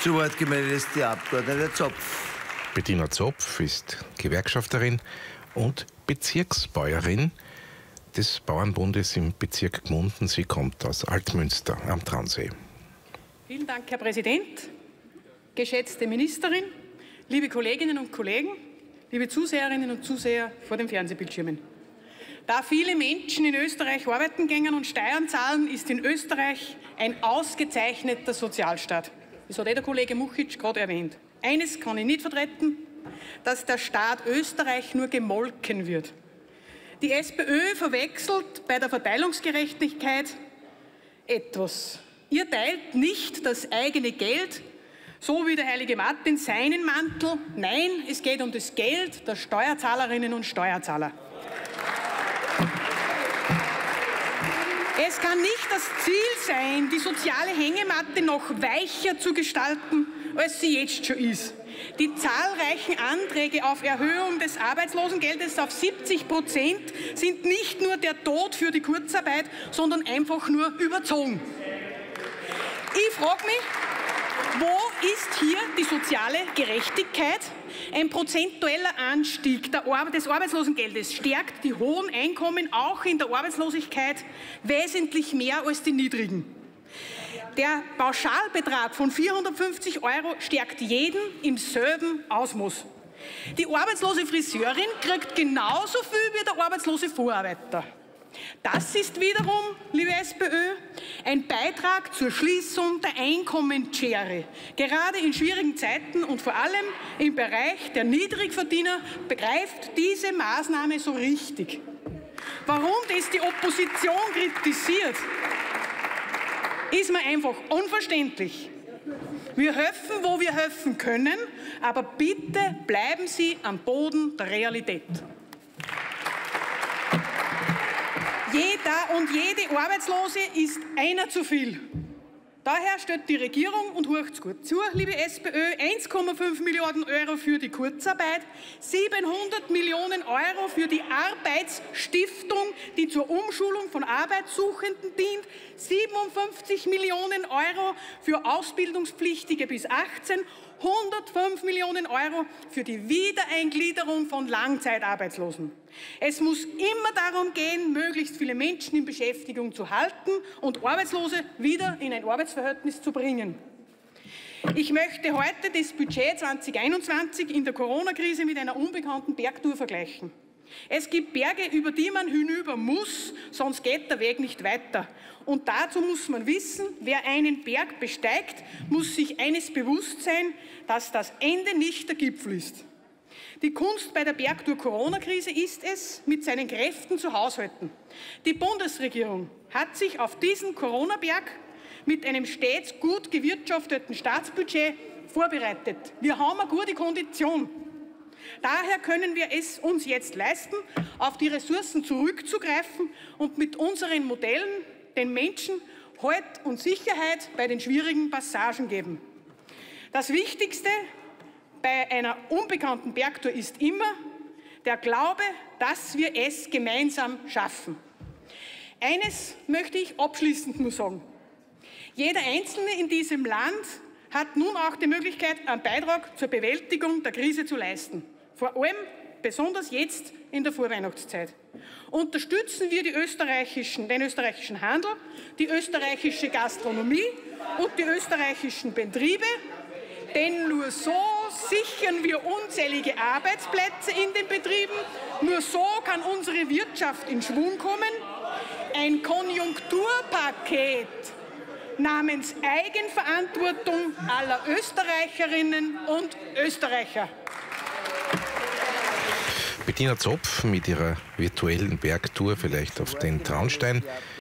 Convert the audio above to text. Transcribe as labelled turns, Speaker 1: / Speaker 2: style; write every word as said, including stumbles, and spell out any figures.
Speaker 1: Zu Wort gemeldet ist die Abgeordnete Zopf.
Speaker 2: Bettina Zopf ist Gewerkschafterin und Bezirksbäuerin des Bauernbundes im Bezirk Gmunden. Sie kommt aus Altmünster am Traunsee.
Speaker 3: Vielen Dank, Herr Präsident, geschätzte Ministerin, liebe Kolleginnen und Kollegen, liebe Zuseherinnen und Zuseher vor den Fernsehbildschirmen. Da viele Menschen in Österreich arbeiten gehen und Steuern zahlen, ist in Österreich ein ausgezeichneter Sozialstaat. Das hat eh der Kollege Muchic gerade erwähnt. Eines kann ich nicht vertreten, dass der Staat Österreich nur gemolken wird. Die SPÖ verwechselt bei der Verteilungsgerechtigkeit etwas. Ihr teilt nicht das eigene Geld, so wie der heilige Martin seinen Mantel. Nein, es geht um das Geld der Steuerzahlerinnen und Steuerzahler. Es kann nicht das Ziel sein, die soziale Hängematte noch weicher zu gestalten, als sie jetzt schon ist. Die zahlreichen Anträge auf Erhöhung des Arbeitslosengeldes auf siebzig Prozent sind nicht nur der Tod für die Kurzarbeit, sondern einfach nur überzogen. Ich frage mich, wo ist hier die soziale Gerechtigkeit? Ein prozentueller Anstieg des Arbeitslosengeldes stärkt die hohen Einkommen auch in der Arbeitslosigkeit wesentlich mehr als die niedrigen. Der Pauschalbetrag von vierhundertfünfzig Euro stärkt jeden im selben Ausmaß. Die arbeitslose Friseurin kriegt genauso viel wie der arbeitslose Vorarbeiter. Das ist wiederum, liebe SPÖ, ein Beitrag zur Schließung der Einkommensschere. Gerade in schwierigen Zeiten und vor allem im Bereich der Niedrigverdiener begreift diese Maßnahme so richtig. Warum das die Opposition kritisiert, ist mir einfach unverständlich. Wir helfen, wo wir helfen können, aber bitte bleiben Sie am Boden der Realität. Jeder und jede Arbeitslose ist einer zu viel. Daher stellt die Regierung, und hört's gut zu, liebe SPÖ, eins Komma fünf Milliarden Euro für die Kurzarbeit, siebenhundert Millionen Euro für die Arbeitsstiftung, die zur Umschulung von Arbeitssuchenden dient, siebenundfünfzig Millionen Euro für Ausbildungspflichtige bis achtzehn, hundertfünf Millionen Euro für die Wiedereingliederung von Langzeitarbeitslosen. Es muss immer darum gehen, möglichst viele Menschen in Beschäftigung zu halten und Arbeitslose wieder in ein Arbeitsverhältnis zu bringen. Ich möchte heute das Budget zweitausendeinundzwanzig in der Corona-Krise mit einer unbekannten Bergtour vergleichen. Es gibt Berge, über die man hinüber muss, sonst geht der Weg nicht weiter. Und dazu muss man wissen, wer einen Berg besteigt, muss sich eines bewusst sein, dass das Ende nicht der Gipfel ist. Die Kunst bei der Bergtour Corona-Krise ist es, mit seinen Kräften zu haushalten. Die Bundesregierung hat sich auf diesen Corona-Berg mit einem stets gut gewirtschafteten Staatsbudget vorbereitet. Wir haben eine gute Kondition. Daher können wir es uns jetzt leisten, auf die Ressourcen zurückzugreifen und mit unseren Modellen den Menschen Halt und Sicherheit bei den schwierigen Passagen geben. Das Wichtigste bei einer unbekannten Bergtour ist immer der Glaube, dass wir es gemeinsam schaffen. Eines möchte ich abschließend nur sagen. Jeder Einzelne in diesem Land hat nun auch die Möglichkeit, einen Beitrag zur Bewältigung der Krise zu leisten. Vor allem, besonders jetzt in der Vorweihnachtszeit. Unterstützen wir die österreichischen, den österreichischen Handel, die österreichische Gastronomie und die österreichischen Betriebe, denn nur so sichern wir unzählige Arbeitsplätze in den Betrieben, nur so kann unsere Wirtschaft in Schwung kommen. Ein Konjunkturpaket namens Eigenverantwortung aller Österreicherinnen und Österreicher.
Speaker 2: Bettina Zopf mit ihrer virtuellen Bergtour vielleicht auf den Traunstein.